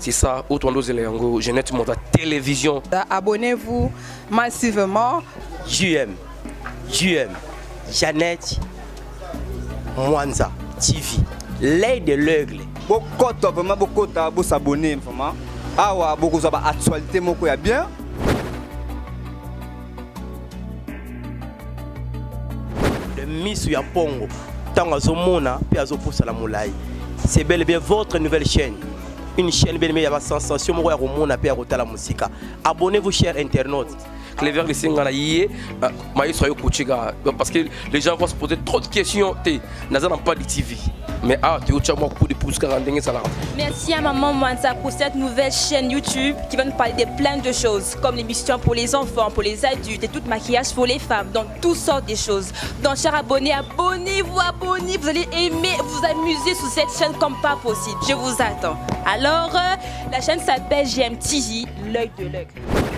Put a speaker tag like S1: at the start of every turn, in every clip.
S1: c'est ça, autant d'autres éléments, Jeannette Mwanda télévision.
S2: Abonnez-vous massivement.
S3: JM, Jeannette Mwanda TV, l'œil de l'aigle.
S4: Beaucoup vraiment beaucoup de s'abonner vraiment. Ah ouais, beaucoup de actualité moko ya bien.
S3: Le Miss Yapongo, Tanga Zomona, Piazo Poussala Moulay. C'est bel et bien votre nouvelle chaîne. Une chaîne bel et bien, il y a sensation, moi, Romona, Pia Rotala Musica. Abonnez-vous, chers internautes.
S1: Cléver de Singana Yé, Maïs Royo Kouchiga, parce que les gens vont se poser trop de questions. Naza n'a pas de TV. Mais tu as beaucoup de pouces 40 ça.
S5: Merci à Maman Mwanda pour cette nouvelle chaîne YouTube qui va nous parler de plein de choses, comme l'émission pour les enfants, pour les adultes et tout maquillage pour les femmes, donc toutes sortes de choses. Donc, chers abonnés, abonnez-vous, vous allez aimer, vous amuser sur cette chaîne comme pas possible. Je vous attends. Alors, la chaîne s'appelle GMTV, l'œil de l'œil.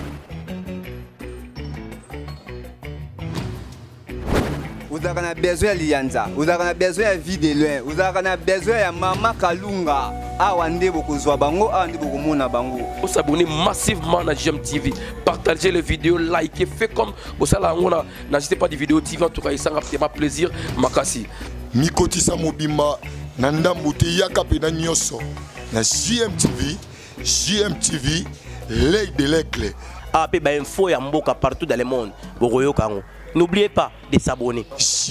S4: Vous avez besoin de Lianza, vous avez besoin de vie de loin, vous avez besoin de Maman Kalunga. Awande beaucoup Zwabango, Awande beaucoup Mona Bango.
S1: Vous s'abonnez massivement à GMTV, partagez les vidéos, likez, faites comme vous savez, n'hésitez pas des vidéos TV, en tout cas, ça m'a plaisir. Makasi.
S6: Mikotisa Mobimba, Nandambuti Yakapena Nyoso, na GMTV, l'œil de l'aigle.
S3: AP info ya mboka partout dans le monde. N'oubliez pas de s'abonner.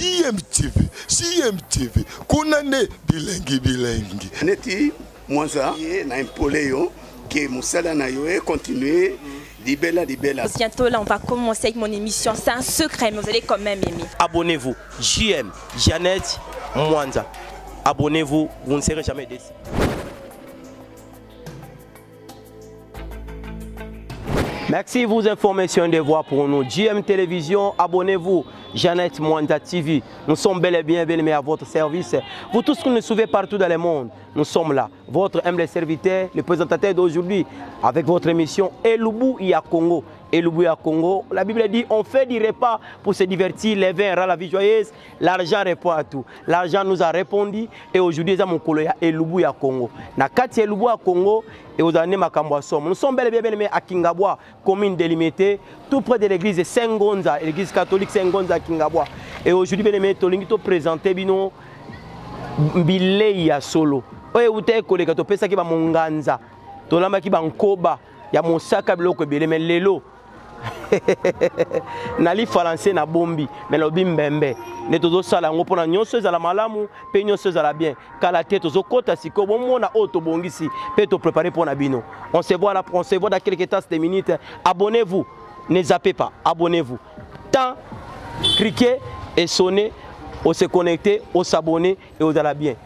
S6: GMTV, Konane bilingi.
S7: Neti Mwanda na impoléo que Moussala na yoé continuer libella.
S5: Bientôt là on va commencer avec mon émission, c'est un secret mais vous allez quand même aimer.
S3: Abonnez-vous, Jeannette Mwanda. Abonnez-vous, vous ne serez jamais déçus. Merci pour vos informations de voix pour nous. JM Télévision, abonnez-vous. Jeannette Mwanda TV. Nous sommes bel et bien à votre service. Vous tous qui nous suivez partout dans le monde, nous sommes là. Votre humble serviteur, le présentateur d'aujourd'hui, avec votre émission Elubu ya Congo. Elubu ya Congo, la Bible dit on fait du repas pour se divertir, les vins rend la vie joyeuse, l'argent répond à tout. L'argent nous a répondu et aujourd'hui nous avons Elubu ya Congo. Na kati Elubu ya Congo et aux années Makambwa Somme. Nous sommes bel et bien à Kingabwa, commune délimitée, tout près de l'église Saint-Gonza, l'église catholique Saint-Gonza à Kingabwa. Et aujourd'hui bien aimé, Tolingi présenter bino Bilei ya solo. Oye ute koleka to pesa ki ba monganza. Tolamba ki ba nkoba ya mosaka biloko belé mais lelo. Nali français na bombi mais lobi mbembe ne tozo sala ngo pona nyonso ezala malamu pe nyonso ezala bien kala te tozo kota siko bomona auto bongisi pe to préparer pour na bino on se voit dans quelques tas de minutes. Abonnez-vous, ne zappez pas, abonnez-vous, tant cliquez et sonnez, on se connecter, on s'abonner et on allez bien.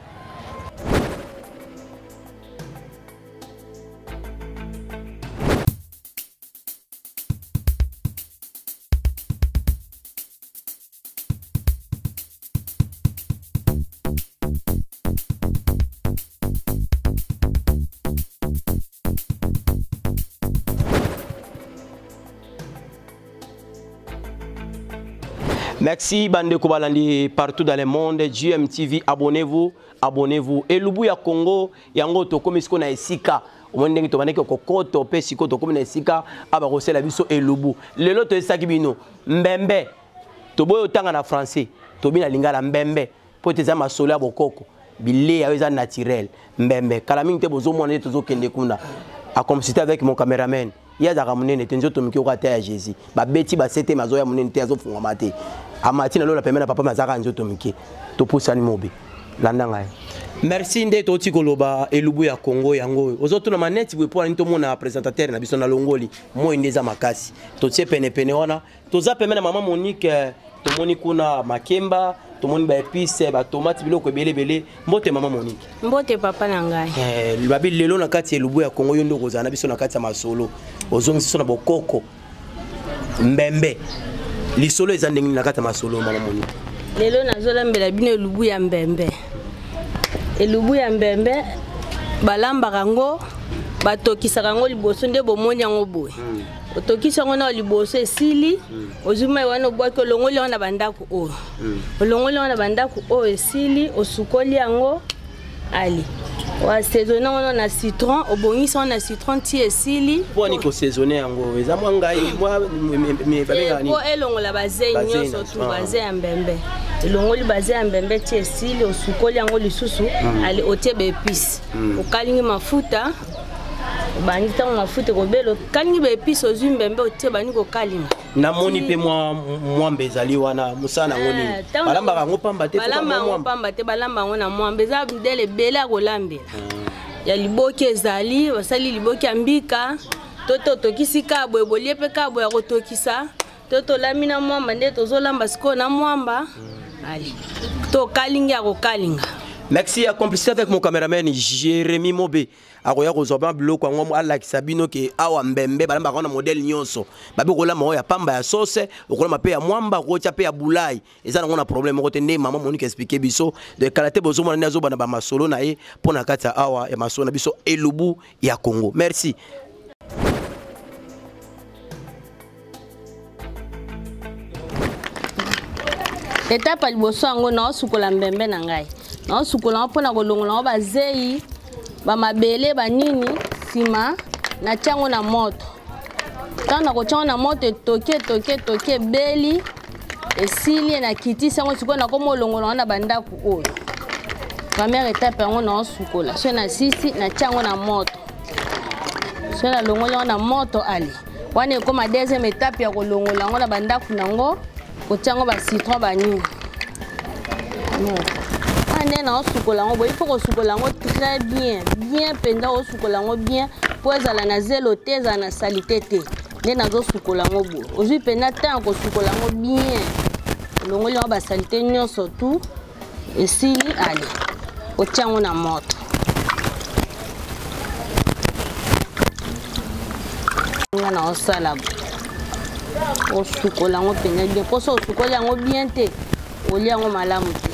S3: Merci Bande Kobalandi partout dans le monde. GMTV, abonnez-vous. Elubu ya Congo, yango to comme isko na esika. Omondenge to baneke kokoto pe siko to comme na esika aba kosela biso elubu. Lelo to esaki bino mbembe. To boyo tanga na français. To bina lingala mbembe. Po te za masolo ya bokoko. Bile ya eza naturel. Mbembe. Kala mingi te bozo mona to zo kende kuna. A comme c'était avec mon caméraman. Il y a des gens qui ont été à Jésus. Babeti basete mazo ya munene te azo funga mate. Amati na lo la pemena papa mazaka nzoto miki. To poussa ni mobi. Landa ngai. Merci nde to tikoloba elubu ya Congo yango. Ozoto na maneti bwe pour nto mona présentateur na biso na longoli. Mo ndeza makasi. To tie pene wana. To za pemena mama Monique to moni kuna makemba. Tout le monde a épices, tomates, biloko belé. Mbote maman Monique.
S8: Mbote papa nangai.
S3: Le babi lelo na kati elubu ya Congo yondo kozana biso na kati ya masolo. Ozongi biso na bokoko. Mbembe. Lisolo ezandengini na kati ya masolo maman Monique.
S8: Lelo nazolambela bino elubu ya mbembe. Elubu ya mbembe balamba kango batokisa kango liboso nde bomoni yango boye. Otokisa ngo na liboso esili ozuma wana obwaki olongoli wana bandako o olongoli wana bandako o esili osukoli yango ali Wa saisonner on a citron, obongisa on a citron ti esili.
S3: Pour ni ko saisonner yango. Eza mwa ngai mwa me babenga ni.
S8: Pour elongo la bazei nyonso tu bazei ya mbembe. Elongo li bazei ya mbembe ti esili osukoli yango lisusu ali otie be épices. Okalingi mafuta. Bani tango mafuta ko belo kalingi be épices ozwi mbembe otie bani ko kalinga.
S3: Namoni pe mwa mbezali wana musana ngoni. Balamba kango pamba te
S8: balamba ngona mwa mbeza ndele bela ko lambela. Ya liboki ezali basali liboki ambika toto tokisi kabwe bolie pe kabwe ya kotokisa toto lamina mwamba nde tozolamba siko na mwamba ali to kalinga ko kalinga.
S3: Merci à complicité avec mon caméraman Jérémy Mobé. Akoya kozwa biloko ngo alakisa bino ke awa mbembe balamba kona modèle nyonso. Babe kola mo ya pamba ya sauce, okola mape ya mwamba ko tia pe ya bulai. Eza ngona problème ko tende maman Monique expliquer biso de qualité bozo mona nazo bana ba masolo na ye pona kati awa ya masolo na biso elubu ya Congo. Merci.
S8: Étape liboso ngo na osukola mbembe na ngai. Na osukola mpona kolongola bazei ba mabele banini sima na chango na moto. Tana ko chango na moto toke beli esili na kiti sango siko na komo longola na bandaku oyo. Première étape ngo na osukola. So na sisi na chango na moto. So na longola na moto ali. Wana koma deuxième étape ya kolongola ngo na bandaku nango ko chango ba citron banini. Ane na osukola ngo, il faut que osukola ngo très bien penda osukola ngo bien pour ezala na zelo te za na salité te. Ne na zo sukola ngo bo. Ozui penda tant ko sukola ngo bien. Longo li ba salité nyonso tout esili ali. Ochango na moto. Na osala osukola ngo penda bien. Poso osukola ngo bien te. Oli ngo malamu te.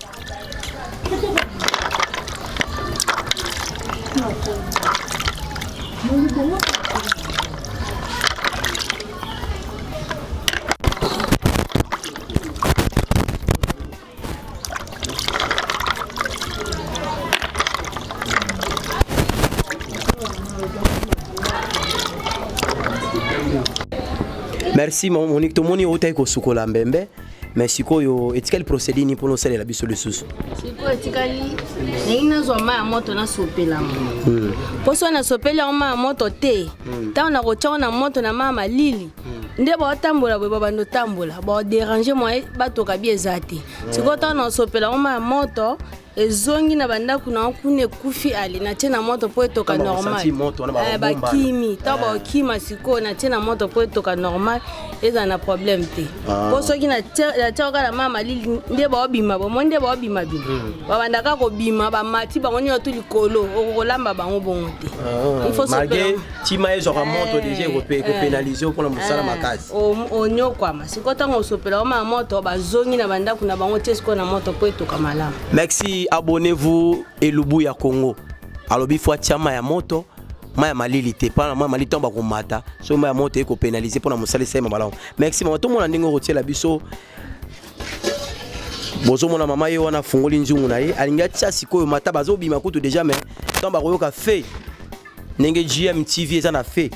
S3: Merci Monique, to moni otay ko sukola mbembe. Mais sikoyo etikali procédé ni pour nous saler la biso le sous.
S8: Sikoyo etikali nina zo ma moto na sopela mo. Poso na sopela ma moto te. Ta na ko na moto na mama lili. Nde ba tambola bo bando tambola. Ba déranger moi ba toka bi ezate. Sikoyo ta na sopela ma moto ezongi na banda kuna kune kufi ali na tena moto po etoka normal. Ba kimi, ta ba kima siko na tena moto po etoka normal eza na problème te. Poso ki na tioka na mama lili nde ba obima bo monde ba obima bi. Ba banda ka ko bima ba mati ba ngoni otu likolo okolamba bango bongo te.
S3: Il faut se tima ezo ka moto déjà ko pénaliser pour la musala makasi.
S8: Onyo kwa masiko tango sopela ma moto ba zongi na banda kuna bango tesiko na moto po etoka malamu.
S3: Merci. Abonnez-vous Elubu ya Congo. Alobi fois tiama ya moto, ma ya malili te pa ma malili tomba ko mata. So ma ya moto eko pénaliser pour na musali sema malamu. Merci maman tout monde ndingo rotier la biso. Bozo mona mama ye wana fungoli nzungu na ye. Alinga tia sikoyo mata bazo bima kutu déjà mais tomba ko yoka fait. Nenge GMTV eza na fait.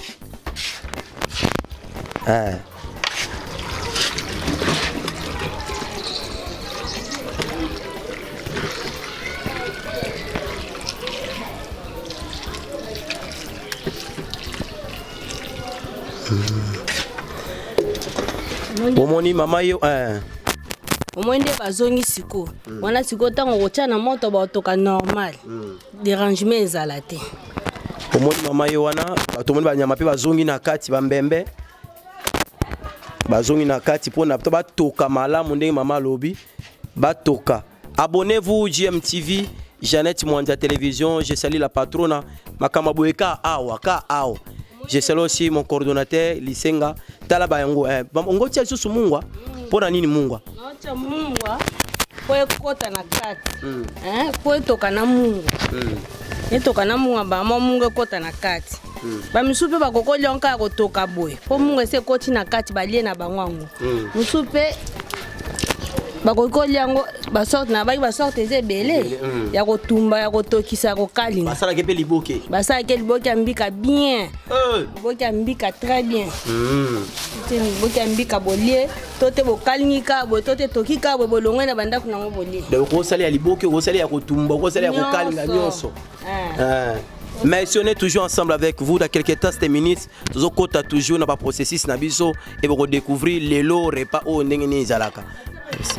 S3: Omoni mama yo
S8: omwende bazongi siko wana siko tango kotia na moto ba otoka normal dérangement ezala te.
S3: Omoni mama yo wana batomoni ba nyama pe bazongi na kati ba mbembe bazongi na kati pona to batoka malamu ndenge mama lobi batoka. Abonnez-vous GMTV Jeannette Mwanja Télévision. Je salue la patronne Makamaboeka awa ka awa. Je salue aussi mon coordonnateur Lisenga Talaba yango ongo tia susu mungwa pona nini mungwa
S8: acha mungwa kwa kota na kati kwa toka na mungwa etoka na mungwa ba mungwa kota na kati ba misupe ba kokolya onka ko toka boy po mungwa se koti na kati balie na bangwangu misupe bakokolia yango basorte na baki basorte eza ebele ya kotumba ya kotokisa ya kokalinga
S3: basalaki mpe liboke
S8: basalaki liboke ya mbika bien liboke ya mbika très bien liboke ya mbika bolie to te bokalingika boye to te tokika boye bolongwe na bandako nango bolie
S3: okosala ya liboke okosala ya kotumba okosala ya kokalinga nyonso. Mais on est toujours ensemble avec vous dans quelques temps, cette minutes. Nous avons toujours dans le processus nabiso et vous redécouvrir les lots repas au Nengeni Zalaka. Merci.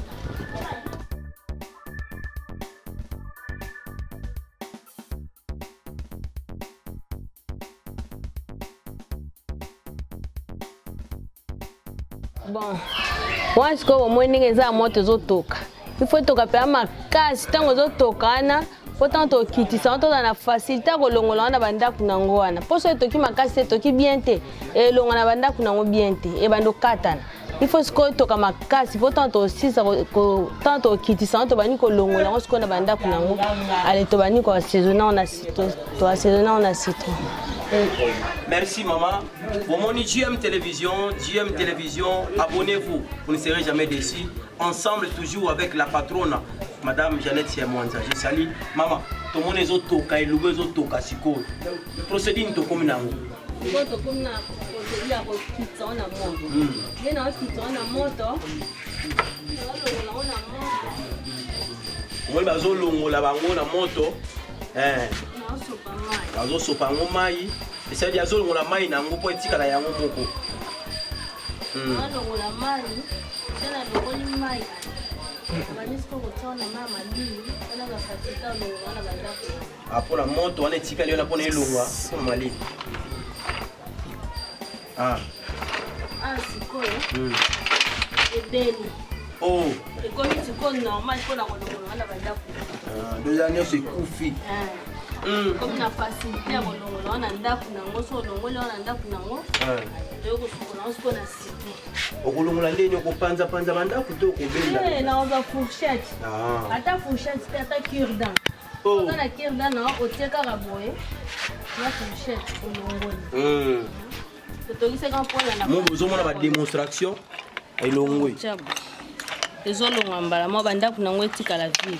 S8: Bon, moi je crois au moins que ça moto zotoka. Il faut toka pe makasi tango zotoka na pourtant to kiti ça to na facilité ko longola na banda kunango wana. Poso to ki makasi to ki bien te e longola na banda kunango bien te e bando katana. Il faut que toka makasi pourtant to aussi ça ko tanto kiti ça to bani ko longola ngo sko na banda kunango ale to bani ko assaisonner on a to assaisonner on a citron.
S3: Merci maman. Pour mon GM Télévision, abonnez-vous, vous ne serez jamais déçus. Ensemble toujours avec la patronne, Madame Jeannette Siamonza. Je salue maman. Tout le monde est autoka et l'ouest autoka siko. Procédure to comme nango.
S8: To comme na procédure à kitsa on a moto. Mais na kitsa on a moto.
S3: On va zolongola bango na moto. Azo sopa ngo mai. Esa dia zolo ngola mai na ngo po etikala yango moko.
S8: Ngola mai. Tena lokoli mai. Banisiko kutona mama lili. Ona bafatika ngona bandako.
S3: Apo la moto wana etikala yona pona elongwa ko mali.
S8: Sikoyo. Ebeni.
S3: Oh.
S8: Et comme tu connais normal pour la ngona bandako.
S3: Deux années c'est koufi.
S8: Comme na facilité ya kolongola na ndaku nango so longola na ndaku nango to ko sokola so na cité
S3: okolongola ndeni okopanza panza bandaku to kobenda
S8: na oza fourchette ata fourchette ata cure-dent na cure-dent na oteka raboye na fourchette kolongola to kise kan pona na
S3: mo bozomona ba démonstration elongwe ezolonga mbala mo bandaku nango etika la vie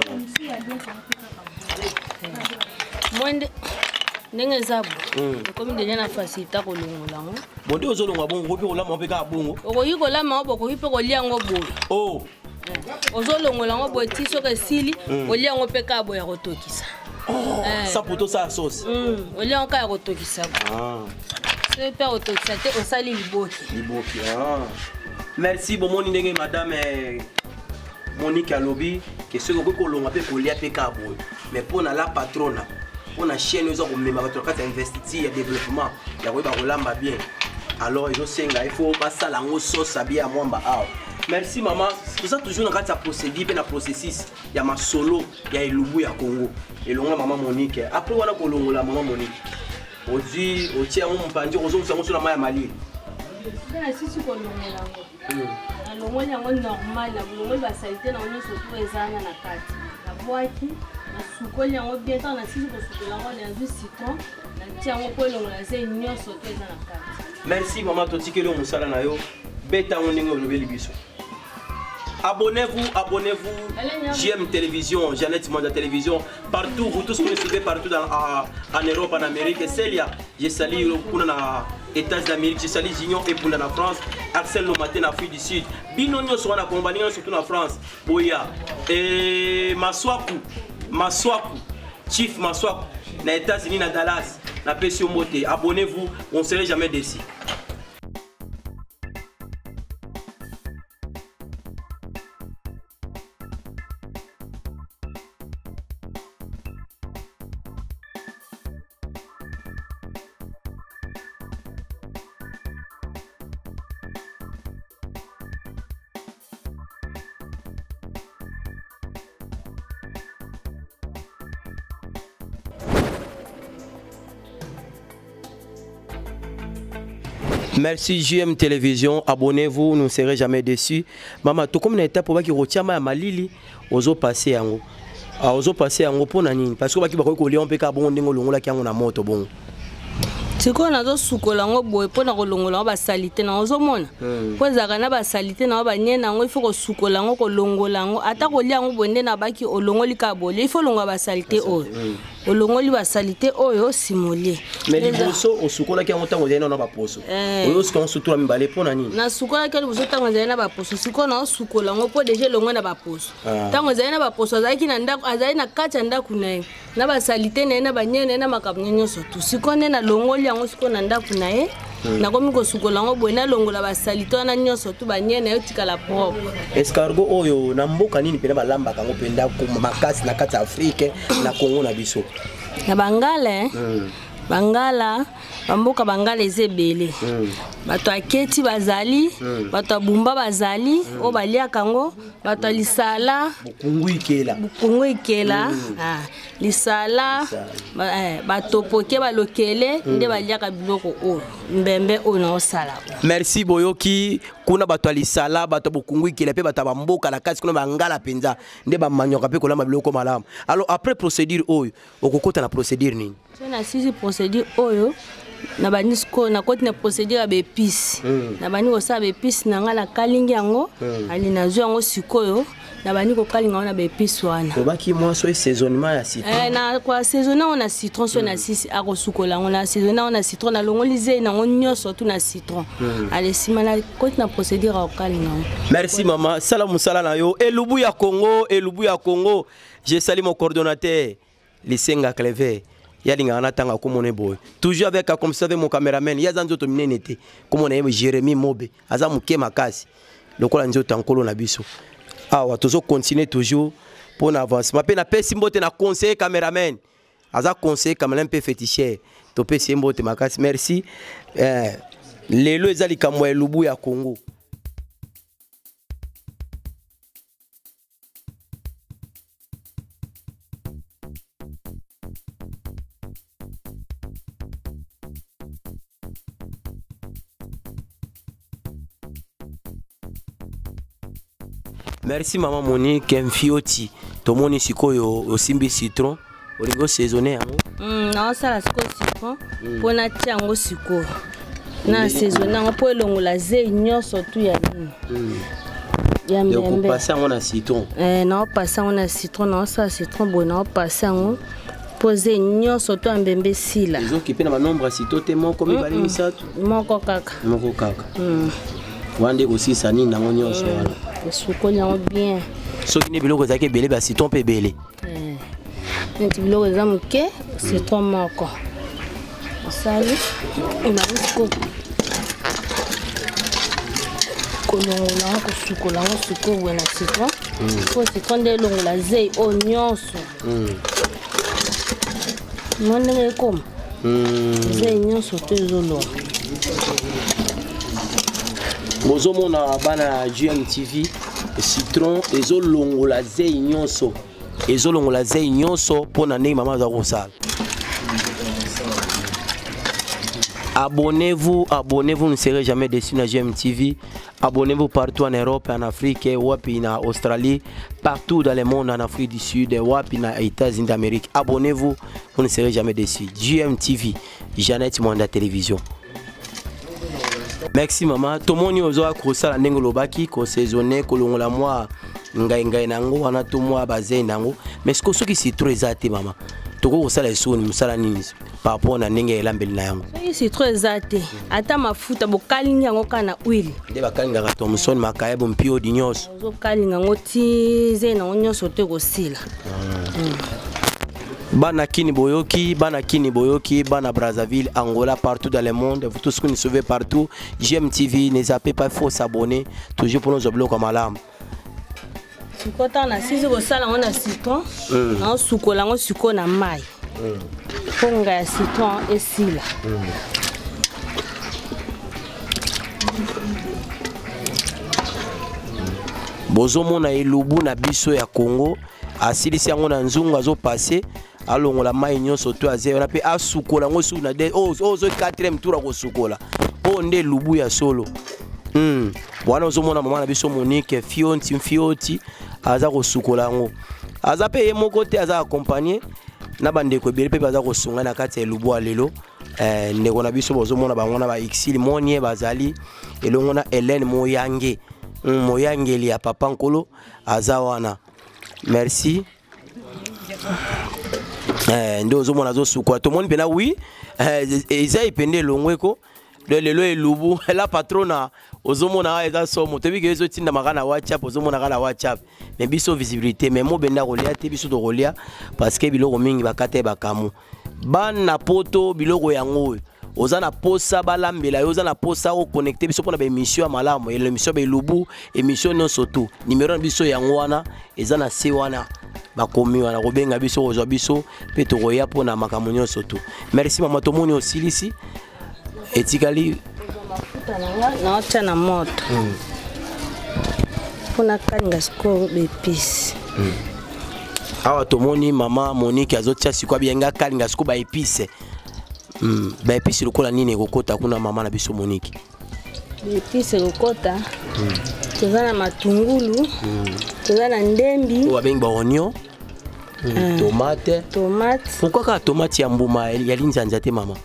S3: Mwende ndenge zabu comme déjà na facilité ko longola ngo bonde ozolonga bongo ko pe ko lama pe ka bongo okoyi ko lama oboko pe ko lia ngo boye ozolongola ngo boye ti soka sili olia ngo pe ka boye ya kotokisa ça poto ça sauce olia ngo ka ya kotokisa c'est pe kotokisa te osali liboki merci bomoni ndenge madame Monique Alobi que ce que ko longa pe ko lia pe ka boye mais pour la patronne pour la chaîne nous avons même quand investir en développement il y a quoi bien alors ils ont il faut passer la sauce bien à moi merci maman tout ça toujours dans cette procédure et la processus il y a ma solo il y a Lubu ya Congo et longa maman Monique après on a kolongo la maman Monique on dit on tient on pandi on zo sur la main Mali si si kolongo la longo yango normal la longo ba salité na on surtout ezana na kati la boîte sukoli yango bien tant na sisi ko sukola ngo na zu citron na tiango po longola ze nyonso to eza na kati merci maman totikeli o musala na yo beta ngo ndenge olobeli biso abonnez-vous JM Télévision Jeannette Siamonza Télévision partout vous tous nous suivez partout en Europe en Amérique et Celia je salue kuna na États d'Amérique je salue Junior et pour la France Axel Lomaté en Afrique du Sud bino nyonso wana compagnie surtout na France boya et Maswaku, Chief Maswaku, dans les États-Unis, dans Dallas, dans Pesio Moté. Abonnez-vous, on ne serait jamais déçus. Merci JM Télévision, abonnez-vous, vous ne serez jamais déçus. Maman, tout comme une étape pour que retient ma malili, ozo passer en haut. Ozo passer en haut pour nani parce que baki bako ko lion pe ka bon ndingo longola ki ngo na moto bon.
S8: sikoyo nazosukola yango boye mpona kolongola yango basalite nango ozomona po ezalaka na basalite nango banye nango ifo kosukola yango kolongola yango ata kolia yango boye nde nabaki olongoli kaka bolie ifo olongola basalite oyo olongoli basalite oyo osimolie
S3: mais liboso osukolaki yango ntango ozali na baposo oyo osikola yango sutura mibale mpona nini
S8: nasukolaki liboso ntango ezali na baposo sikoyo naosukola yango mpo deja elongwe na baposo ntango ezali na baposo azalaki na ndako azali na kati ya ndako na ye na basalite na ye na banye na ye na makambo nyonso tu sikoyo nde nalongoli yango sikoyo na ndako na ye nakomi kosukola yango boye nalongola basalite wana nyonso tu banye na ye otikala propre
S3: escargot oyo na mboka nini mpena balambaka yango mpe ndako makasi na kati ya afrike na kongo na biso
S8: na bangala bangala bamboka bangala eza ebele bato aketi bazali bato abumba bazali oyo baliaka yango bato ya lisala bukungu ikela lisala batopoke balokele nde baliaka biloko oyo mbembe oyo naosala
S3: merci boyoki kuna bato ya lisala bato ya bukungu ikela mpe bato ya bamboka na kasi kuna bangala mpenza nde bamanyoka mpe kolamba biloko malamu alors après procédure oyo okokota na procédure nini
S8: so na sisi procédure oyo na bani siko na koti na procédure ya bepisi na bani kosala bepisi na nga na kalingi yango ali nazwi yango sikoyo na bani kokalinga yango na bepisi wana
S3: obaki mwaso esaisonnement ya citron
S8: na kwa saisonnement yango na citron so na sisi akosukola yango na saisonnement yango na citron na longoli zei nango nyonso tu na citron ale nsima na koti na procédure ya kokalinga yango
S3: merci mama sala mosala na yo elubu ya Congo je salue mon coordonnateur Lisenga Clever yalinga na tanga komone boy toujours avec comme ça avec mon caméraman yaza nzoto minene te comme on a Jérémy Mobe aza muke makasi lokola nzoto ankolo na biso awa tozo continuer toujours pour un avancement pe na pesi mbote na conseiller caméraman aza conseiller caméraman pe féticheur to pesi mbote makasi merci lelo ezali kamwa elubu ya Congo. Merci maman Monique Mfioti tomoni sikoyo osimbi citron olingo saisonné yango
S8: na sala sikoyo citron pona tia yango sikoyo na saisonné yango po elongola zei nyonso tu ya nini ya mbembe
S3: passer yango na citron
S8: na passer yango na citron na sala citron bo na passer yango po zei nyonso tu ya mbembe sila
S3: ezokipe na banombre ya citron te moko mibale misatu
S8: moko kaka
S3: wande kosisa nini nango nyonso wana
S8: esukoli yango bien
S3: soki ne biloko ezalaki ebele ba citron mpe ebele
S8: neti biloko eza moke citron moko osali naisiko kolongola yango kosukola yango sikoyo boye na citron po citron nde elongola zei oyo nyonso mo ndenge ekoma zei nyonso to ezoloa
S3: bozomona bana ya GMTV citron ezolongola zei nyonso mpona ndenge mama aza kosala. Abonnez-vous, ne serez jamais déçus na GMTV. Abonnez-vous partout en Europe, en Afrique, wapi na Australie, partout dans le monde, en Afrique du Sud, wapi na États-Unis d'Amérique. Abonnez-vous, vous ne serez jamais déçus. GMTV, Jeannette Mwanda Télévision. Merci maman. Tomoni ozoa kosala ndenge lobaki ko saisonner kolongola moi ngai nango wana to moi bazai nango mais ce que soki citron ezate maman toko kosala esoni musala nini par rapport na ndenge elambeli na yango
S8: soki citron ezate ata mafuta bokalinga yango kana huile
S3: nde bakalingaka to musoni makaya bo mpio di nyonso
S8: ozokalinga yango ti zei nango nyonso to kosila
S3: Bana Kini Boyoki, Bana Brazzaville, Angola, partout dans le monde. Vous tous qui nous suivez partout. GMTV, ne zappez pas, il faut s'abonner. Toujours pour nos blocs comme alarme.
S8: Quand on a 6 euros, on a citron. On a sucre, on a sucre, on a maille. On a citron et sila.
S3: Bozomo na elubu na biso ya Congo. Asilisi yango na nzungu azo passer. Alongola mai nyonso to aze wana pe asukola ngo su na de zo 4e tour ko sukola o nde lubu ya solo wana ozomona mama na biso Monique Fioti aza ko sukola ngo aza pe ye moko te aza accompagner na bandeko ebele pe baza ko sunga na kati ya lubu alelo ndeko na biso bozomona bango na ba Exil Monie bazali elongo na Hélène Moyange Moyangeli ya papa nkolo azawana merci ndo ozomona zo sukwa to moni pena oui eza ipende longweko lelo elubu la patrona ozomona eza somo te bike ezo tinda makana WhatsApp ozomona kana WhatsApp mais biso visibilité mais mo benda kolia te biso to kolia parce que biloko mingi bakate bakamu bana poto biloko yango oza na posa balambela yo oza na posa ko connecter biso pona ba émission malamu et l'émission ba elubu émission non surtout numéro biso yango wana eza na se wana bakomi wana kobenga biso kozwa biso pe to koya pona makambo nyonso surtout merci mama tomoni osilisi etikali
S8: na ota na moto pona kanga sko bepisi
S3: awa tomoni mama Monique azotia sikwa bienga kalinga siko ba épice ba épice lokola nini kokota kuna mama na biso Monique
S8: épice lokota toza na matungulu toza na ndembi
S3: wa benga oignon tomate pourquoi ka tomate ya mbuma ya linzanza te mama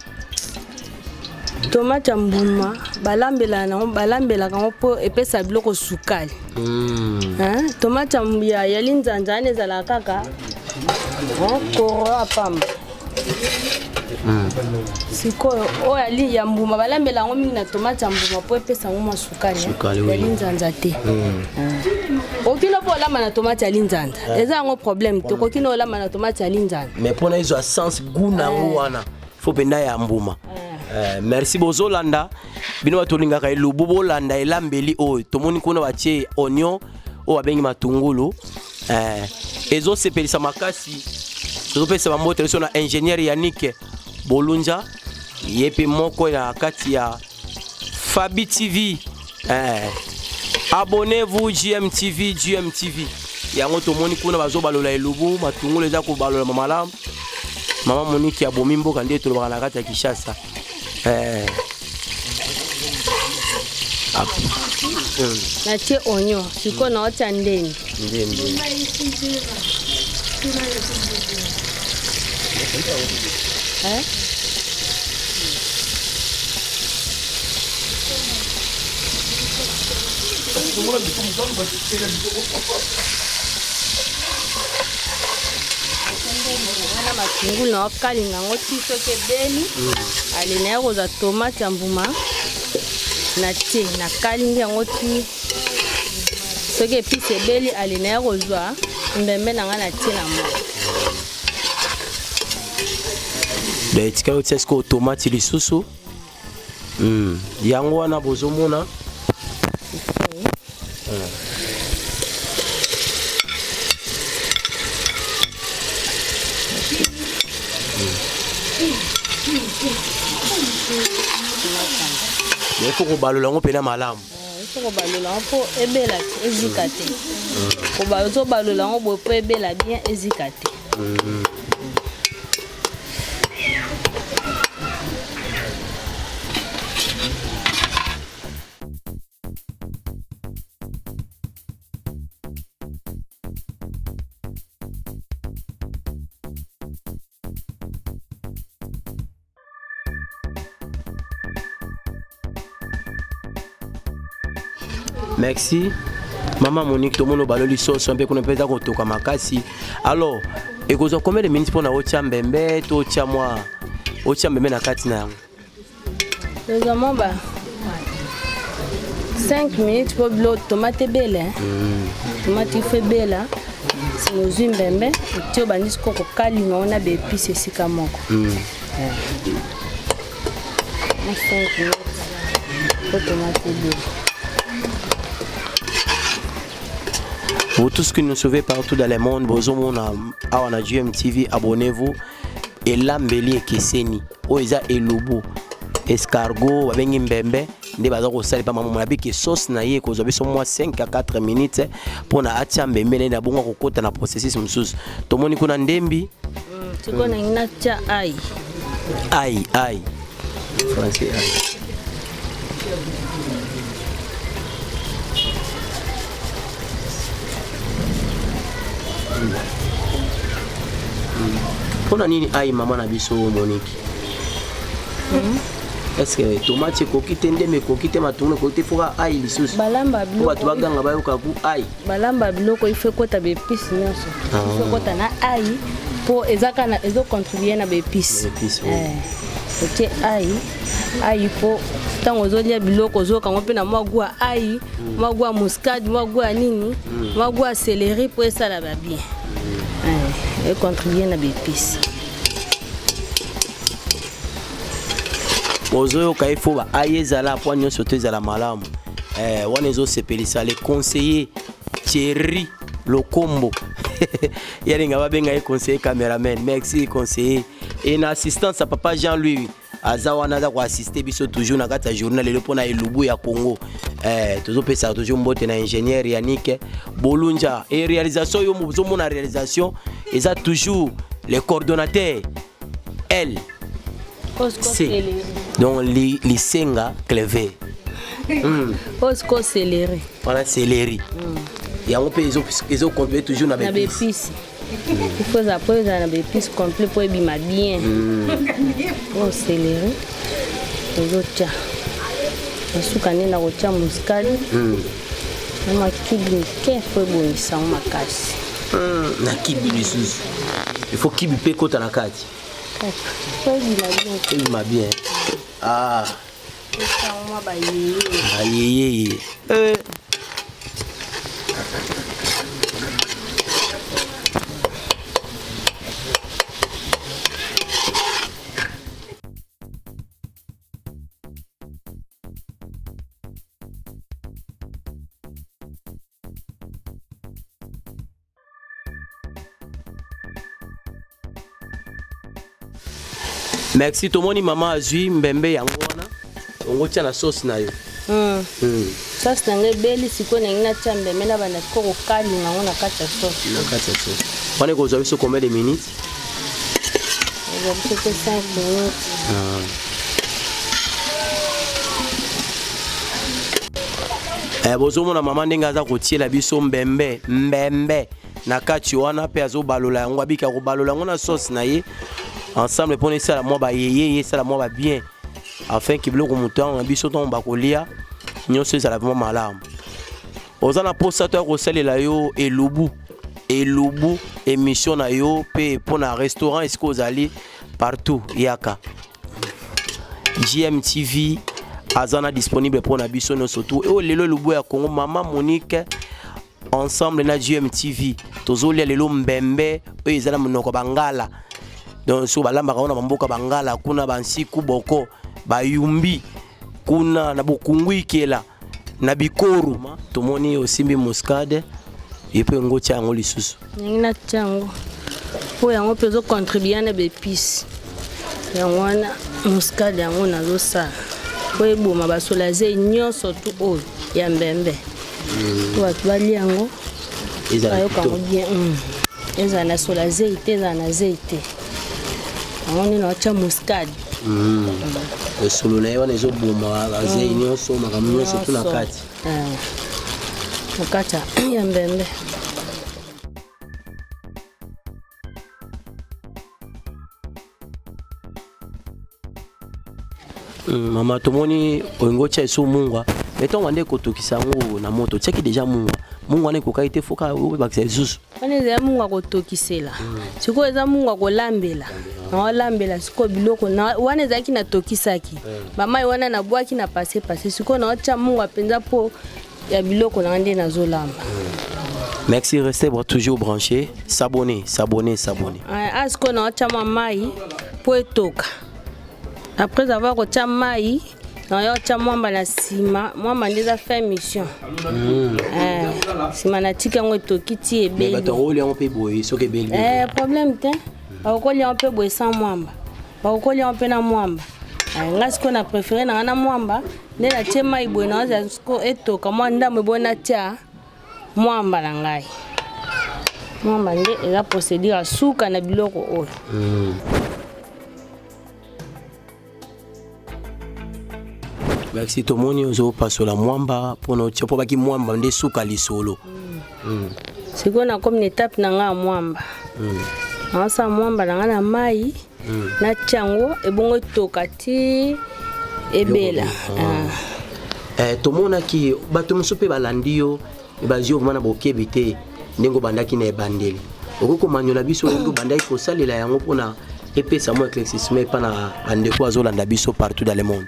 S8: tomate ya mbuma balambela kango po epesa biloko sukali tomate ya linzanza ane ezalaka kaka koro apamba sikoyo oyo ya mbuma balambela yango mingi na tomate ya mbuma po epesa yango mwa sukali ya linzanza te okino po olamba na tomate ya linzanza eza yango problème te okino olamba na tomate ya linzanza
S3: mais mpona ezwa sens goût nango wana fo penda ya mbuma merci bozolanda bino batolingaka elubu bolanda elambeli oyo tomoni kuna batie oignon oyo babengi matungulu ezosepelisa makasi tozopesa bambote so na ingénieur Yannick Bolunja yepe moko na kati ya Fabi TV abonnez-vous GMTV yango tomoni kuna bazobalola elubu matungulu eza kobalola malamu mama Monique ya bomi mboka nde tolobaka na kati ya Kinshasa
S8: natie oignon siko na ota ndeni wana matungulu na okalinga ngo ti soki ebeli alina ya kozwa tomate ya mbuma na tie na kalingi yango ti soki episi ebeli alina ya kozwa mbembe na nga na tie na moto
S3: etikali otia siko tomate lisusu yango wana bozomona il faut que balola ngo pena malamu
S8: il faut que balola ngo ebela ezika te ko balozo balola ngo bo ebela bien ezika te
S3: merci maman Monique tout le monde baloli sauce un peu qu'on peut dire toka makasi alors et kozo combien de minutes pour na otia mbembe to otia moi otia mbembe na kati na yango
S8: les ba 5 minutes pour l'eau tomate belle tomate fait belle c'est nos mbembe tio bandis ko kalinga on a des épices sika moko 5 minutes pour tomate belle.
S3: Vous tous qui nous suivez partout dans le monde, bozomona awana GMTV, abonnez-vous. Et l'ambeli ekeseni, oeza elubu, escargot, babengi mbembe, nde baza ko sali pa maman nabi ke sauce na ye ko zobe so moi 5 à 4 minutes pour na atia mbembe na bongo ko kota na processus msusu. Tomoni kuna ndembi.
S8: Tiko na ngina tia ai.
S3: Ai. Français ai. Pona nini ai mama na biso Monique? Est-ce que tomate kokite ndeme kokite matungulu kokite foka ai lisusu
S8: balamba biloko
S3: tu baganga bayoka ku ai
S8: balamba biloko il faut kota be épices nyonso il faut kota na ai pour ezaka na ezo contribuer na be épices ok ai pour tango zolia biloko zo kango pe na magua ai magua muscade magua nini magua céleri pour ça la ba bien et contribuer na be épices.
S3: Ozo ka ifo ba ayezala po nyonso tezala malamu wana ezo sepelisa les conseillers Thierry Lokombo yalinga babenga ye conseiller cameraman merci conseiller et na assistance à papa Jean-Louis azawana za ko assister biso toujours na kata journal le pona elubu ya Congo tozo pesa toujours mbote na ingénieur Yannick Bolunja et réalisation yo mozo mona réalisation eza toujours les coordonnateurs elle c'est donc Lisenga Clevé.
S8: Osco céleri.
S3: Voilà céleri. Et on peut ils ont complet toujours na
S8: épices. Il faut après na épices complet pour bima bien. Oh céleri. Les autres. Asukane na rocha muscade. Na kibi ke faut bonisa makasi.
S3: Na kibi lisusu. Il faut kibi pe kota na kati. Il m'a bien. Ah. Aïe. Merci tout le monde, maman azui mbembe yango wana. On tia la sauce na yo.
S8: Sauce na ngebeli siko na ngina tia mbembe na bana ko kali na ona kata sauce.
S3: Na kata sauce. Wana ko zabi so combien de minutes?
S8: Zabi so 5 minutes.
S3: Bozo mona maman ndenga za ko tiela biso mbembe na kati wana pe azo balola yango abika ko balola yango na sauce na ye. Ensemble pour ça la moi ba yeye ça la moi ba bien afin que biloko mutant biso ton ba kolia nyonso ça la vraiment malamu ozana posa to ko salela yo elubu émission na yo pe pour na restaurant est-ce que vous allez partout yaka GMTV azana disponible pour na biso no surtout et lelo lubu ya Congo maman Monique ensemble na GMTV tozolia lelo mbembe o ezala monoko bangala. Donc so balamba kaona mamboka bangala kuna bansiku boko bayumbi kuna na bokungwi kela na bikoru tomoni osimbi muscade yepe ngoti yango lisusu
S8: ngina chango po yango pezo contribuer na bépice yango na muscade yango na losa po eboma basolaze nyonso tu o ya mbembe to bali yango ayo kango bien eza na solaze ite za na zeite. On est dans la muscade.
S3: Le solo na yo nezo boma la zeinyo so makamyo so tuna kati.
S8: Nakata ya mbembe.
S3: Mama tomoni oingo cha so mungwa. Meton wande kotokisa ngo na moto. Cheki déjà mungwa. Mungwa ne kokaite foka o ba ksezusu.
S8: On est mungwa kotokisela. Siko eza mungwa kolambela. Na lambela siko biloko na wana zaki na tokisaki. Mama wana na bwaki na passer siko na acha mungwa penza po ya biloko na ndé na zolamba.
S3: Merci, restez toujours branchés. S'abonner.
S8: Asko na acha mamai po etoka. Après avoir acha mai na yo acha mwamba na sima, mwamba ndeza fait mission. Sima na tika ngo tokiti ebeli.
S3: Mais bato roli on peut boyer soki ebeli.
S8: Problème te. Bakoli on peut boyer sans mwamba. Bakoli on peut na mwamba. Ngasko na préféré na mwamba, ne na chema iboye na asko etoka mwanda mbona tia mwamba na ngai. Mwamba nde eza procédure suka na biloko oyo.
S3: Merci tout le monde ozo passo la mwamba pour chopo baki mwamba nde suka lisolo.
S8: Siko na comme une étape na nga mwamba. Asa mwamba na nga na mai na chango ebongo toka ti ebela
S3: tomonaki bato mosusu mpe balandi yo bazwi vraiment na bokebi te ndenge obandaki na ebandeli okoki komanyola biso ndenge obandaki kosalela yango mpona epesa mo éclaircissement epa na bandeko azolanda biso partout dans le monde.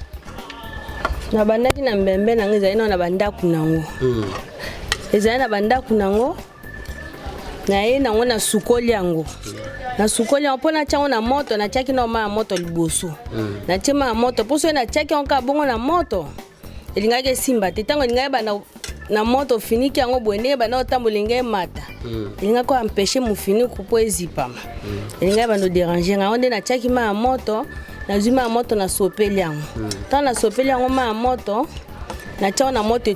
S8: Na bandaki na mbembe nango ezali na bandaku nango ezali na bandaku nango naye nango na sukoli yango na sukoli yango mpo natyango na moto natiaki na oma ya moto liboso natie ma ya moto mpo soki natiaki yango kaka bongo na moto elingaki esimba te ntango elingaki bana na moto finiki yango boye ndenge bana otambola elingaki emata elingaki koampeshe mofiniku mpo ezipama elingaki bana odérange yango nde natiaki ma ya moto nazwi ma ya moto na sopeli yango ntango na sopeli yango ma ya moto natiango na moto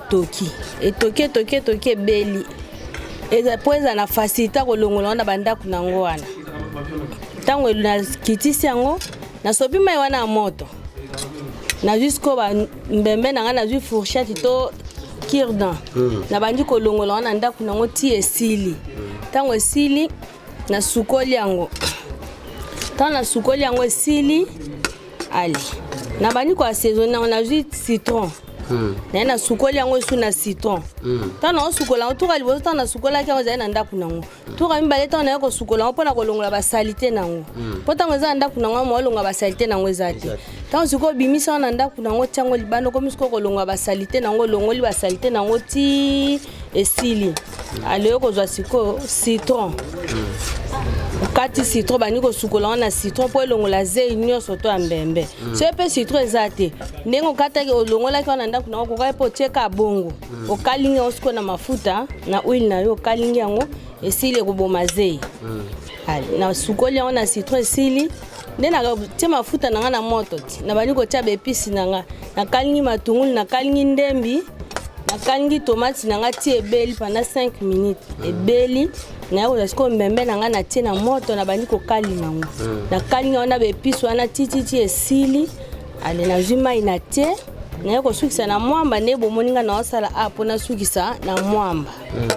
S8: etoki ebeli po eza na facilité kolongola ngo na bandako nango wana ntango nakitisi yango nasopi mai wana ya moto nazwi siko mbembe na nga nazwi fourchette to kirdan nabandi kolongola ngo na ndako nango ti esili ntango esili nasukoli yango ntango nasukoli yango esili ali nabandi koassaisonne yango nazwi citron naye nasukoli yango esu na citron ntango naosukola yango tuka liboso ntango nasukolaki yango ezali na ndako nango tuka mibale ntango naye kosukola yango mpona kolongola basalite nango mpo ntango eza na ndako nango moolongola basalite nango eza te ntango sikoyo obimisa yango na ndako nango tiango libanda okomi sikoyo kolongola basalite nango olongoli basalite nango ti esili aleyo kozwa sikoyo citron okati citron bandi kosukola yango na citron mpo elongola zei nyonso to ya mbembe so mpe citron eza te ndenge okataki olongolaki yango na ndako nango kokaki mpo otieka bongo okalingi yango sikoyo na mafuta na huile na yo okalingi yango esili ekoboma zei nasukoli yango na citron esili nde natie mafuta na nga na moto ti nabandi kotia baepisi na nga nakalingi matungulu nakalingi ndembi nakalingi tomati na nga ti ebeli pendant 5 minutes ebeli naye kozwa sikoyo mbembe na nga natie na moto nabandi kokalinga yango nakalinga wana baepisi wana tititi esili ale nazwi mai na tie naye kosukisa na mwamba nde bomoni nga naosala a mpo nasukisa na mwamba.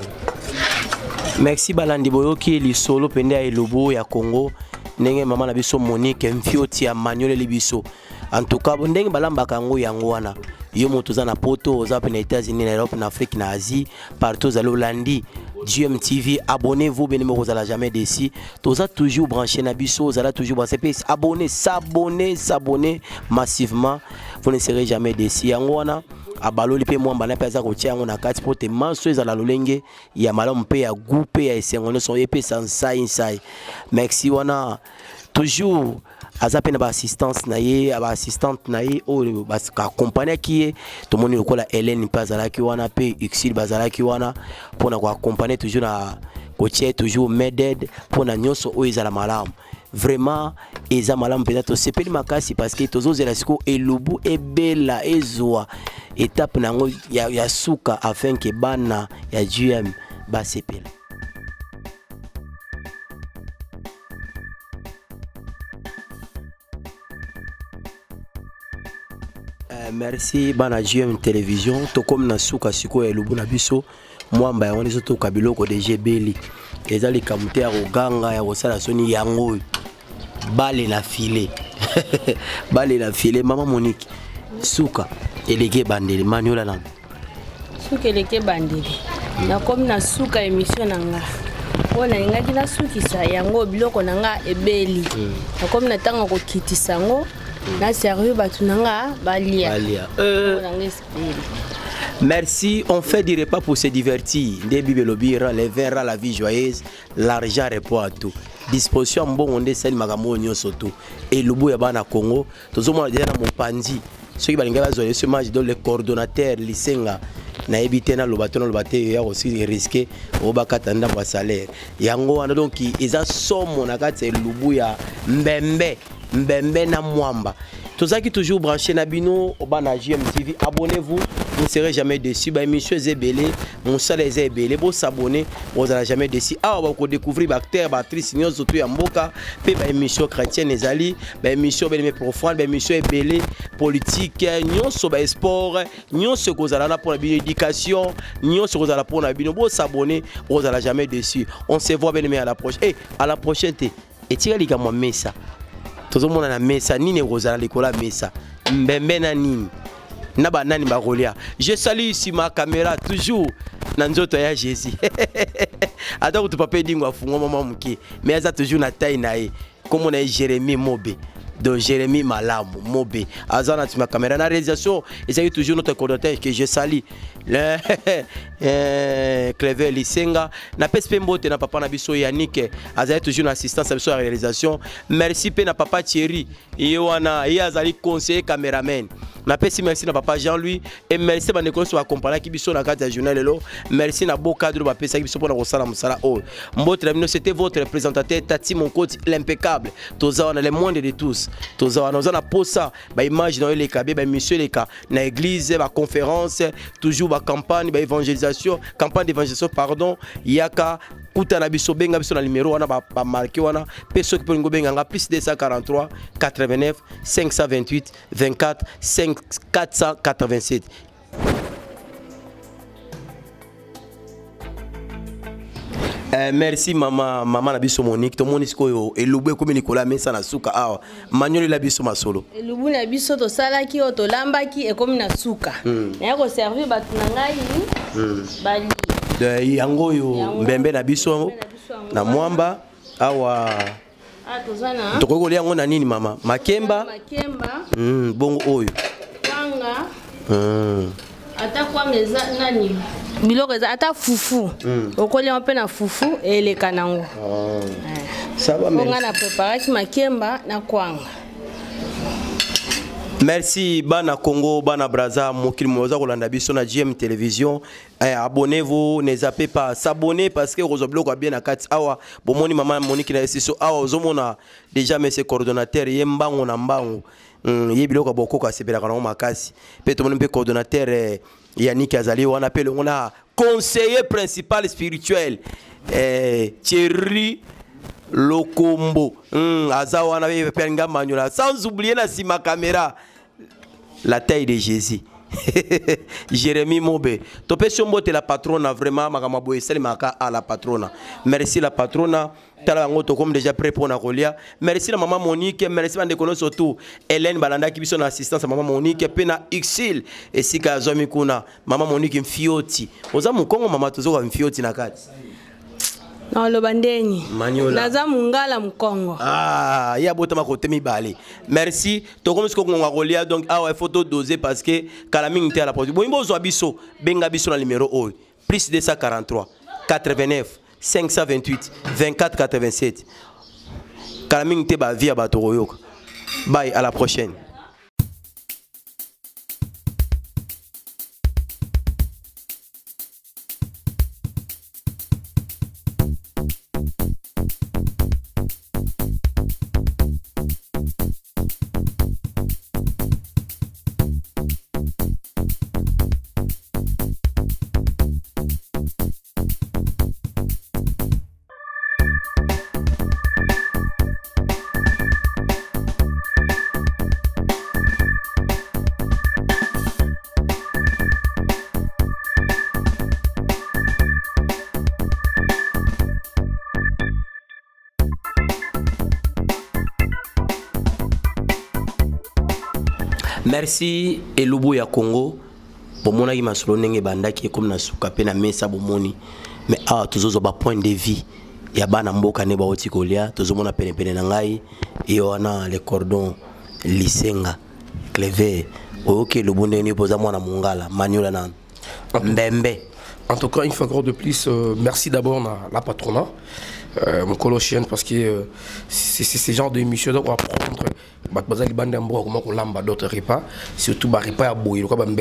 S3: Merci balandi boyoki lisolo pende ya elobo ya Congo ndenge mama na biso Monique mfioti ya manyoleli biso en tout cas ndenge balambaka yango wana yo moto za na poto oza pe na États-Unis na Europe na Afrique na Asie partout za Lolandi GMTV abonnez-vous bien numéro la jamais déçu toza toujours branché na biso za toujours branché s'abonner massivement vous ne serez jamais déçu yango wana abaloli pe mwamba na pesa ko tiango na kati pote manso ezala lolenge ya malamu pe ya goupe ya esengono son epé inside merci wana toujours azape na ba assistance na ye aba assistante na ye o ba accompagner ki to moni lokola Hélène Pazala ki wana pe Xil Bazala ki wana pona ko accompagner toujours na ko tie toujours meded pona nyonso o ezala malamu vraiment eza malamu peut-être sepeli makasi parce que tozozela siko elubu ebela ezwa étape nango ya suka afin que bana ya GM ba sepela. Merci bana GM télévision to comme na suka siko elubu na biso mwamba ya woni to kabiloko de gebeli ezali kamute ya oganga ya osala soni yango bale na filet bale na filet mama Monique suka eleke bandeli maniola na
S8: suka eleke bandeli na comme na suka émission nanga ona ngaki na sukisa yango biloko nanga ebeli na comme na tanga ko kitisa ngo na sérieux batu nanga balia
S3: merci, on fait du repas pour se divertir. Des bibelobira, les verres, la vie joyeuse, l'argent répond à tout. Disposition bon on descend magamonio surtout. Et le bout na Congo, tous au moins déjà dans mon pandi. Ceux qui balinga zo ce match dans le coordonnateur lisenga na ebité na lobato ya aussi risqué au bakatanda kwa salaire. Yango wana donc ils a somme na kati lubu ya mbembe na mwamba. Tozaki toujours branché na bino obana GMTV, abonnez-vous, vous ne serez jamais déçus. Ba émission Zebele, mon salaire Zebele, vous s'abonner, vous n'allez jamais déçus. Ah, on va découvrir bactères, batteries, signaux surtout en boka, pe ba émission chrétienne ezali, ba émission belé profane, ba émission Ebele, politique, nyonso ba sport, nyonso kozala pour la éducation, nyonso kozala pour la bino, vous s'abonner, vous n'allez jamais déçus. On se voit bien à la prochaine. Et à la prochaine et tira les gars moi messa. Tout le monde a messa, ni ne rosala les cola messa. mbembe na nini na banani bakolia. Je salue ici ma caméra toujours na nzoto ya Jésus. Ata ko papa dingo afungo mama muke mais aza toujours na taille na ye comme on a Jérémie Mobe. Donc Jérémie Malamu Mobe azana tu ma caméra na réalisation et c'est toujours notre coordinateur que je salue Clever Lisenga na Pespembote na papa na biso Yannick azali toujours na assistance à biso à réalisation. Merci pe na papa Thierry Yoana et azali conseiller caméraman. Na pesi merci na papa Jean-Louis et merci ba nekolo so accompagner ki biso na carte de journal lelo. Merci na beau cadre ba pesa ki biso pour na kosala musala o. Mbotre bino c'était votre représentateur Tati Monkoti l'impeccable. Toza on a le monde de tous. Toza on a posa ba image dans les kabé ba monsieur les cas na église ba conférence toujours ba campagne ba évangélisation campagne d'évangélisation pardon yaka kuta na biso benga biso na numéro wana ba marqué wana peso ki polingo benga nga plus 243 89 528 24 487. Merci maman na biso Monique to monisco yo elubwe comme Nicolas Mesa na suka awa manuel la biso masolo
S8: elubu na biso to salaki o to lambaki e comme na suka na ko servir batu na ngai bali
S3: de yango yo mbembe na biso na mwamba awa
S8: tozana
S3: to ko liango na nini mama makemba bongo oyo kwanga ata
S8: kwa meza nani biloko eza ata fufu okolia mpe na fufu eleka nango
S3: ça va
S8: mais on a préparé makemba na kwanga.
S3: Merci bana Congo bana Braza mokili moza kolanda biso na GM Télévision. Abonnez-vous, ne zappez pas s'abonner parce que rozoblo kwa bien na kati awa bomoni mama Monique na esiso awa ozomona déjà mes coordonnateurs yembango na mbango yebiloko boko ka sebela kana makasi pe to mpe coordonnateur Yannick Azali on appelle on a conseiller principal spirituel Thierry Lokombo azawa na penga manyola sans oublier na sima caméra la taille de Jésus. Jérémie Mobe. Topé sombote la patrona vraiment makamabo esali maka à la patrona. Merci la patrona. Tala ngoto comme déjà prêt pour na kolia. Merci la maman Monique, merci bande kono surtout Hélène Balanda qui biso na assistance à maman Monique pena Xil et sika zomi kuna maman Monique mfioti. Oza mukongo mama tozo kwa mfioti na kati.
S8: Non le bandeni.
S3: Maniola.
S8: Naza mungala mkongo.
S3: Ah, ya botama kote mibale. Merci. To comme ce qu'on va relia donc ah photo dosée parce que kalaming te à la porte. Bon imbo zo biso benga biso na numéro o plus 243 89 528 24 87. Kalaming te ba via batoroyoka. Bye, à la prochaine. Merci Elubu ya Congo. Bomona ki masolo nenge bandaki comme na suka pe na mesa bomoni. Mais ah tozozo ba point de vie ya bana mboka ne ba otikolia tozomona pene pene na ngai et wana les cordons Lisenga Clever oke Lubunde ni poza mwana mungala maniola na mbembe.
S1: En tout cas, une fois encore de plus, merci d'abord à la patronat, mon colochien, parce que c'est ce genre d'émission qu'on va prendre. Comment on l'a d'autres repas, surtout les repas à bouillir,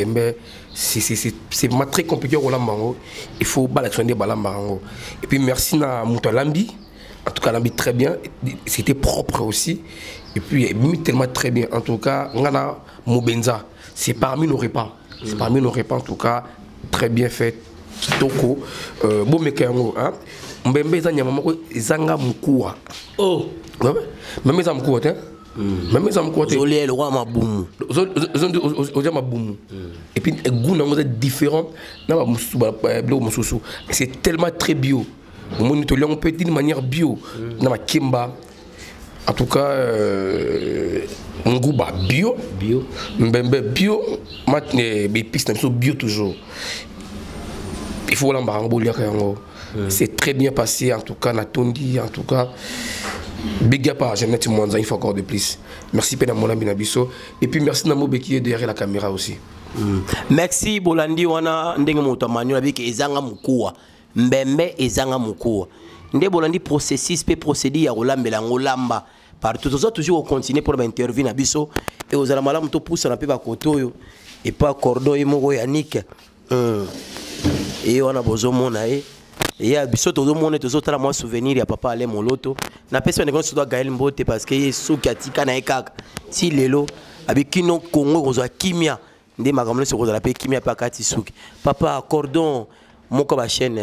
S1: c'est très compliqué au lambango. Il faut balactionner balambango. Et puis merci à Moutalambi, en tout cas Lambi très bien, c'était propre aussi. Et puis tellement très bien. En tout cas, on a Mobenza, c'est parmi nos repas, c'est parmi nos repas en tout cas très bien fait. Toko bon mekango hein mbembe za nyama moko ezanga mukua oh même za mukua te même za mukua te
S3: zoli le roi mabumu
S1: oja mabumu et puis goût nango est différent na mususu blo mususu c'est tellement très bio mon to on peut d'une manière bio na makemba En tout cas, Ngouba bio. Mbembe bio. Maintenant, bio toujours. Il faut l'embarquer. C'est très bien passé, en tout cas, Natondi, en tout cas. Big up à Jeannette Mwanza, une fois encore de plus. Merci Pena Mola Binabiso. Et puis merci Namo qui est derrière la caméra aussi.
S3: Merci Bolandi wana ndenge moto manuel avec ezanga mukua. Mbembe ezanga mukua. Ndé Bolandi processus pe procédé ya rolambela ngolamba. Partout aux autres toujours continuer pour intervenir na biso et aux alamala moto pousse na pe ba kotoyo et pas cordon et moko Yannick. Et on a besoin mona et ya biso todo mona tozo tala moi souvenir ya papa ale moloto. Na personne ne doit Gaël Mbote parce que yesu katika na ekaka. Si lelo avec kino Congo kozwa kimia ndé makamlo se kozala pe kimia pa kati suki. Papa cordon moko ba chaîne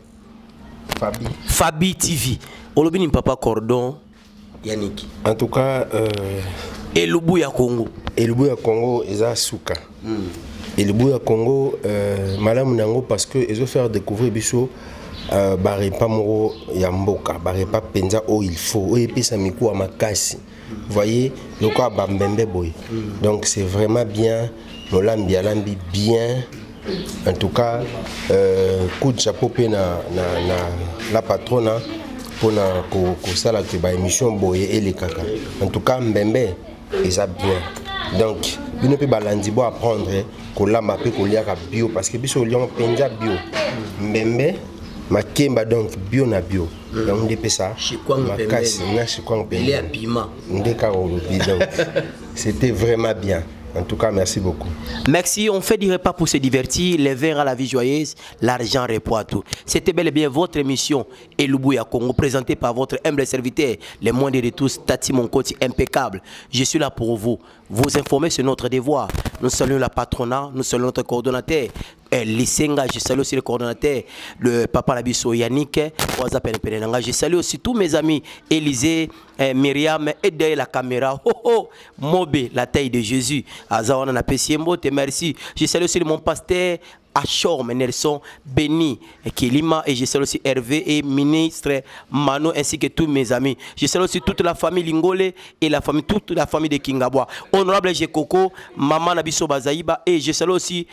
S3: Fabi TV. Olobini papa cordon Yannick.
S9: En tout cas,
S3: Elubu ya Congo.
S9: Elubu ya Congo, eza suka. Elubu ya Congo, madame nango parce que ils ont fait découvrir biso barepa moro ya mboka, barepa penza o il faut, o epesa miku makasi. Vous voyez, le quoi bambembe boy. Donc c'est vraiment bien, nos lambi alambi bien. En tout cas, coup de chapeau pe na la patronne pour na ça la que ba émission boye et les kaka. En tout cas mbembe ils a bien. Donc il ne peut balandi bo apprendre ko la mapé ko lia ka bio parce que biso lion penja bio. Mbembe makemba donc bio na bio. Donc on dit ça. Makasi na chikwang pe.
S3: Il est à piment.
S9: Ndeka olobi donc c'était vraiment bien. En tout cas, merci beaucoup.
S3: Merci, on fait du repas pour se divertir, les verres à la vie joyeuse, l'argent répond à tout. C'était bel et bien votre émission Elubu ya Congo, présentée par votre humble serviteur, le moindre de tous, Tati Monkoti, impeccable. Je suis là pour vous informer sur notre devoir. Nous saluons la patronat, nous saluons notre coordonnateur, Lissenga, je salue aussi le coordonnateur, le papa Labiso Yannick, je salue aussi tous mes amis, Élisée, Myriam, et derrière la caméra, Mobé, la taille de Jésus, Azawana Napesiembo, te merci. Je salue aussi mon pasteur, Achorme, Nelson, Béni, Kilima, et je salue aussi Hervé et ministre Mano, ainsi que tous mes amis. Je salue aussi toute la famille Lingole et toute la famille de Kingabwa. Honorable Jekoko, Maman Nabiso Bazaïba, et je salue aussi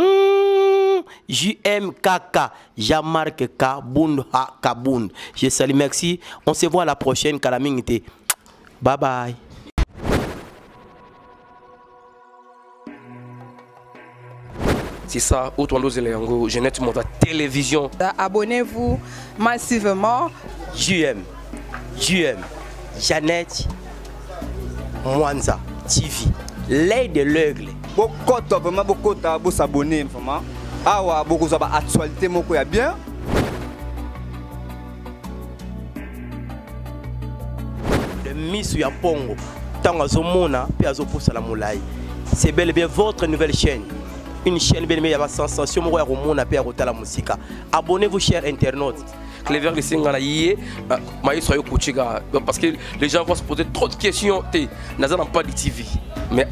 S3: JMKK, Jean-Marc Kabound Kabound. Je salue, merci. On se voit à la prochaine, Kalamingité. Bye bye.
S1: C'est ça, Otondo Zéléango, Jeannette Monta Télévision.
S2: Abonnez-vous massivement.
S3: JM, Jeannette Mwanza TV, l'œil de l'aigle.
S4: Beaucoup vraiment beaucoup de s'abonner vraiment. Awa beaucoup de actualité moko ya bien.
S3: Le Miss Yapongo, Tanga Zomona, puis Azopo Salamulai. C'est bel et bien votre nouvelle chaîne. Une chaîne bien aimée, il y a sensation, la musique. Abonnez-vous, chers internautes.
S1: Clever parce que les gens vont se poser trop de questions. Nous n'avons pas de TV. Mais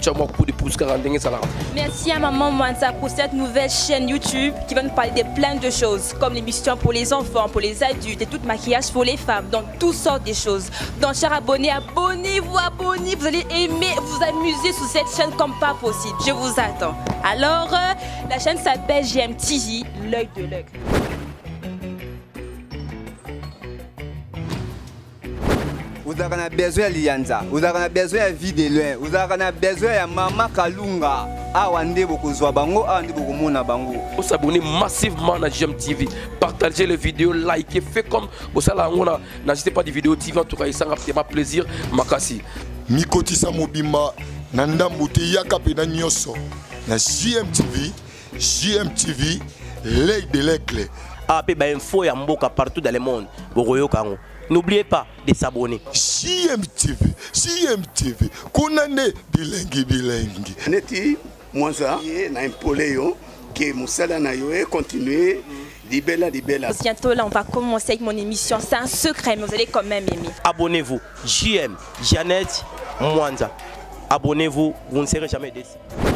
S5: merci à Maman Mwanza pour cette nouvelle chaîne YouTube qui va nous parler de plein de choses, comme l'émission pour les enfants, pour les adultes et tout maquillage pour les femmes, donc toutes sortes de choses. Donc, chers abonnés, abonnez-vous, vous allez aimer, vous amuser sur cette chaîne comme pas possible. Je vous attends. Alors, la chaîne s'appelle GMTV, l'œil de l'œil.
S4: Vous avez besoin de Lianza, vous avez besoin de vie de loin, vous avez besoin de Maman Kalunga. Awande bokozwa bango, awande bokomona bango.
S1: Vous abonnez massivement à GMTV, partagez les vidéos, likez, faites comme vous n'hésitez pas des vidéos TV, en tout cas, ça m'a plaisir, makasi.
S6: Mikotisa mobima, nandamboute yakape na nyoso, na GMTV, l'œil de l'aigle.
S3: Après, info ya mboka partout dans le monde, bokoyo kango. N'oubliez pas de s'abonner.
S6: GMTV, Konane bilengi.
S7: Neti, Mwanza, na impoléo, que Moussala na yoé continue, libella.
S5: Bientôt là, on va commencer avec mon émission. C'est un secret, mais vous allez quand même aimer.
S3: Abonnez-vous. Jeannette Mwanza. Abonnez-vous, vous ne serez jamais déçus.